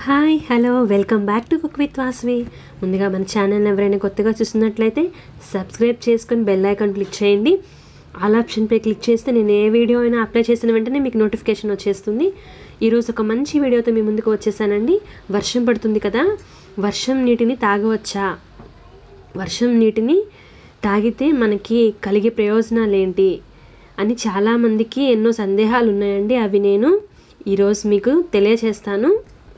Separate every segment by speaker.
Speaker 1: Hi hello welcome back to cook with Vasavi. ముందుగా మన ఛానల్ని ఎవరైనా కొత్తగా చూస్తున్నట్లయితే సబ్స్క్రైబ్ చేసుకొని బెల్ ఐకాన్ క్లిక్ చేయండి. ఆల్ ఆప్షన్పై క్లిక్ చేస్తే నేను ఏ వీడియో అయినా అప్లై చేసిన వెంటనే మీకు నోటిఫికేషన్ వచ్చేస్తుంది. ఈరోజు ఒక మంచి వీడియోతో మీ ముందుకు వచ్చేసానండి. వర్షం పడుతుంది కదా, వర్షం నీటిని తాగవచ్చా, వర్షం నీటిని తాగితే మనకి కలిగే ప్రయోజనాలు ఏంటి అని చాలామందికి ఎన్నో సందేహాలు ఉన్నాయండి. అవి నేను ఈరోజు మీకు తెలియచేస్తాను.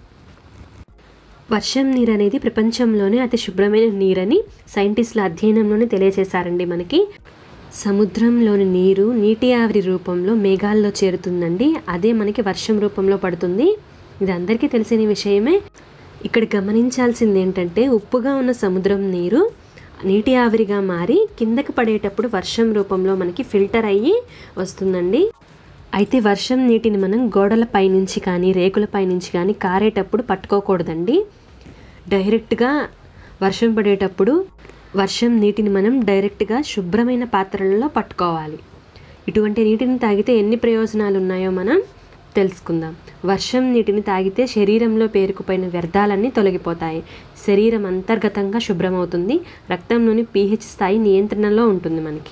Speaker 1: వర్షం నీరు అనేది ప్రపంచంలోనే అతి శుభ్రమైన నీరని సైంటిస్టుల అధ్యయనంలోనే తెలియజేశారండి. మనకి సముద్రంలోని నీరు నీటి ఆవిరి రూపంలో మేఘాల్లో చేరుతుందండి. అదే మనకి వర్షం రూపంలో పడుతుంది. ఇది అందరికీ తెలిసిన విషయమే. ఇక్కడ గమనించాల్సింది ఏంటంటే, ఉప్పుగా ఉన్న సముద్రం నీరు నీటి ఆవిరిగా మారి కిందకి పడేటప్పుడు వర్షం రూపంలో మనకి ఫిల్టర్ అయ్యి వస్తుందండి. అయితే వర్షం నీటిని మనం గోడలపై నుంచి కానీ రేకులపై నుంచి కానీ కారేటప్పుడు పట్టుకోకూడదండి. డైరెక్ట్గా వర్షం పడేటప్పుడు వర్షం నీటిని మనం డైరెక్ట్గా శుభ్రమైన పాత్రలలో పట్టుకోవాలి. ఇటువంటి నీటిని తాగితే ఎన్ని ప్రయోజనాలు ఉన్నాయో మనం తెలుసుకుందాం. వర్షం నీటిని తాగితే శరీరంలో పేరుకుపోయిన వ్యర్థాలన్నీ తొలగిపోతాయి. శరీరం అంతర్గతంగా శుభ్రమవుతుంది. రక్తంలోని pH స్థాయి నియంత్రణలో ఉంటుంది. మనకి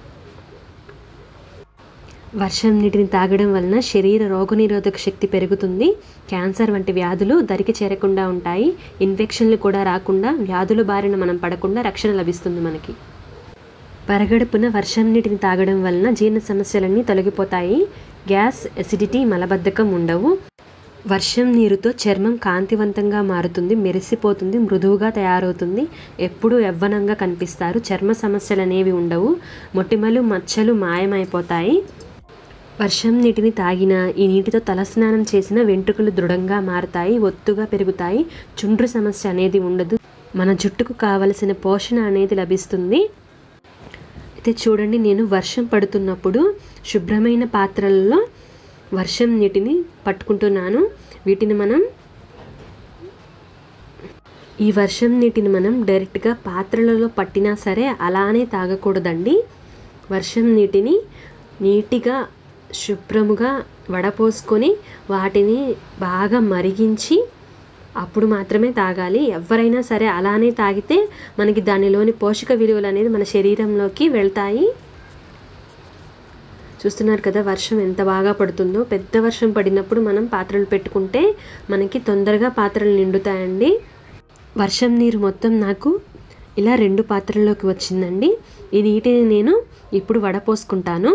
Speaker 1: వర్షం నీటిని తాగడం వలన శరీర రోగనిరోధక శక్తి పెరుగుతుంది. క్యాన్సర్ వంటి వ్యాధులు దరికి చేరకుండా ఉంటాయి. ఇన్ఫెక్షన్లు కూడా రాకుండా, వ్యాధుల బారిన మనం పడకుండా రక్షణ లభిస్తుంది. మనకి పరగడుపున వర్షం నీటిని తాగడం వలన జీర్ణ సమస్యలన్నీ తొలగిపోతాయి. గ్యాస్, ఎసిడిటీ, మలబద్ధకం ఉండవు. వర్షం నీరుతో చర్మం కాంతివంతంగా మారుతుంది, మెరిసిపోతుంది, మృదువుగా తయారవుతుంది. ఎప్పుడూ యవ్వనంగా కనిపిస్తారు. చర్మ సమస్యలు అనేవి ఉండవు. మొటిమలు, మచ్చలు మాయమైపోతాయి. వర్షం నీటిని తాగిన, ఈ నీటితో తలస్నానం చేసిన వెంట్రుకలు దృఢంగా మారుతాయి, ఒత్తుగా పెరుగుతాయి. చుండ్రు సమస్య అనేది ఉండదు. మన జుట్టుకు కావలసిన పోషణ అనేది లభిస్తుంది. అయితే చూడండి, నేను వర్షం పడుతున్నప్పుడు శుభ్రమైన పాత్రలలో వర్షం నీటిని పట్టుకుంటున్నాను. ఈ వర్షం నీటిని మనం డైరెక్ట్గా పాత్రలలో పట్టినా సరే అలానే తాగకూడదండి. వర్షం నీటిని నీట్గా శుభ్రముగా వడపోసుకొని వాటిని బాగా మరిగించి అప్పుడు మాత్రమే తాగాలి. ఎవరైనా సరే అలానే తాగితే మనకి దానిలోని పోషక విలువలు అనేది మన శరీరంలోకి వెళ్తాయి. చూస్తున్నారు కదా వర్షం ఎంత బాగా పడుతుందో. పెద్ద వర్షం పడినప్పుడు మనం పాత్రలు పెట్టుకుంటే మనకి తొందరగా పాత్రలు నిండుతాయండి. వర్షం నీరు మొత్తం నాకు ఇలా 2 పాత్రల్లోకి వచ్చిందండి. ఈ నీటిని నేను ఇప్పుడు వడపోసుకుంటాను.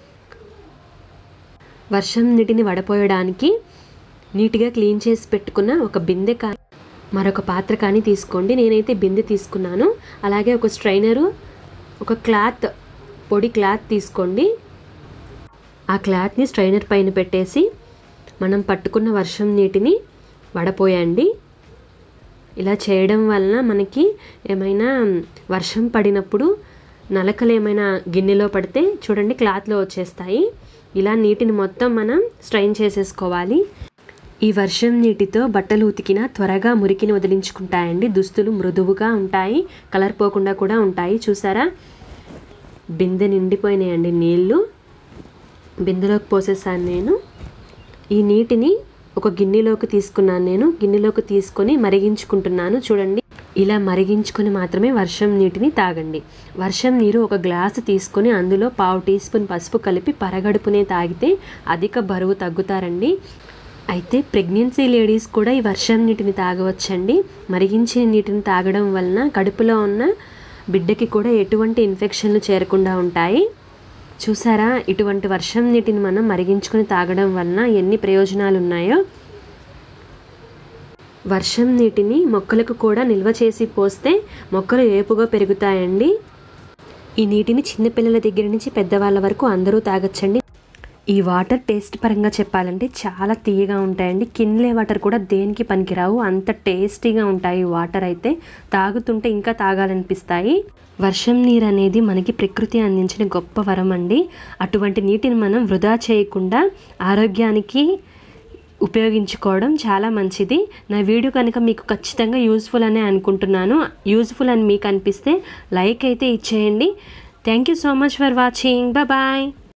Speaker 1: వర్షం నీటిని వడపోయడానికి నీట్గా క్లీన్ చేసి పెట్టుకున్న ఒక బిందె కానీ మరొక పాత్ర కానీ తీసుకోండి. నేనైతే బిందె తీసుకున్నాను. అలాగే ఒక స్ట్రైనరు, ఒక క్లాత్, పొడి క్లాత్ తీసుకోండి. ఆ క్లాత్ని స్ట్రైనర్ పైన పెట్టేసి మనం పట్టుకున్న వర్షం నీటిని వడపోయండి. ఇలా చేయడం వలన మనకి ఏమైనా వర్షం పడినప్పుడు నలకలు ఏమైనా గిన్నెలో పడితే చూడండి క్లాత్లో వచ్చేస్తాయి. ఇలా నీటిని మొత్తం మనం స్ట్రైన్ చేసేసుకోవాలి. ఈ వర్షం నీటితో బట్టలు ఉతికినా త్వరగా మురికిని వదిలించుకుంటాయండి. దుస్తులు మృదువుగా ఉంటాయి, కలర్ పోకుండా కూడా ఉంటాయి. చూసారా, బిందె నిండిపోయినాయండి నీళ్ళు. బిందెలోకి పోసేసాను నేను. ఈ నీటిని ఒక గిన్నెలోకి తీసుకున్నాను. నేను గిన్నెలోకి తీసుకొని మరిగించుకుంటున్నాను. చూడండి, ఇలా మరిగించుకొని మాత్రమే వర్షం నీటిని తాగండి. వర్షం నీరు ఒక గ్లాసు తీసుకొని అందులో 1/2 టీ స్పూన్ పసుపు కలిపి పరగడుపునే తాగితే అధిక బరువు తగ్గుతారండి. అయితే ప్రెగ్నెన్సీ లేడీస్ కూడా ఈ వర్షం నీటిని తాగవచ్చండి. మరిగించిన నీటిని తాగడం వలన కడుపులో ఉన్న బిడ్డకి కూడా ఎటువంటి ఇన్ఫెక్షన్లు చేరకుండా ఉంటాయి. చూసారా, ఇటువంటి వర్షం నీటిని మనం మరిగించుకొని తాగడం వలన ఎన్ని ప్రయోజనాలు ఉన్నాయో. వర్షం నీటిని మొక్కలకు కూడా నిల్వ చేసి పోస్తే మొక్కలు ఏపుగా పెరుగుతాయండి. ఈ నీటిని చిన్నపిల్లల దగ్గర నుంచి పెద్దవాళ్ళ వరకు అందరూ తాగొచ్చండి. ఈ వాటర్ టేస్ట్ పరంగా చెప్పాలంటే చాలా తీయగా ఉంటాయండి. కిన్లే వాటర్ కూడా దేనికి పనికిరావు, అంత టేస్టీగా ఉంటాయి. వాటర్ అయితే తాగుతుంటే ఇంకా తాగాలనిపిస్తాయి. వర్షం నీరు అనేది మనకి ప్రకృతి అందించిన గొప్ప వరం అండి. అటువంటి నీటిని మనం వృధా చేయకుండా ఆరోగ్యానికి ఉపయోగించుకోవడం చాలా మంచిది. నా వీడియో కనుక మీకు ఖచ్చితంగా యూజ్ఫుల్ అనే అనుకుంటున్నాను. యూజ్ఫుల్ అని మీకు అనిపిస్తే లైక్ అయితే ఇచ్చేయండి. Thank you so much for watching. Bye.